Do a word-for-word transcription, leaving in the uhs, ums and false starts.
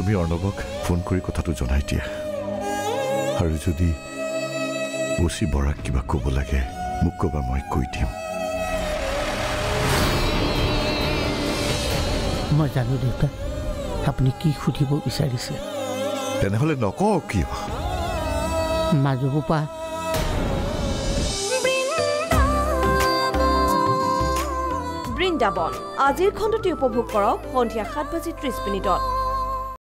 তুমি অৰ্ণৱক ফোন কৰি কথাটো জনাই দিয়া আৰু যদি ওচি বৰাক কিবা ক'ব লাগে মোক ক'বা মই কৈ দিম মই জানো দেউতা আপুনি কি সুধিব বিচাৰিছে তেনেহ'লে নকওঁ কিয় মাজুপা বৃন্দাবন আজিৰ খণ্ডটি উপভোগ কৰক সন্ধিয়া সাত বাজি ত্ৰিশ মিনিটত।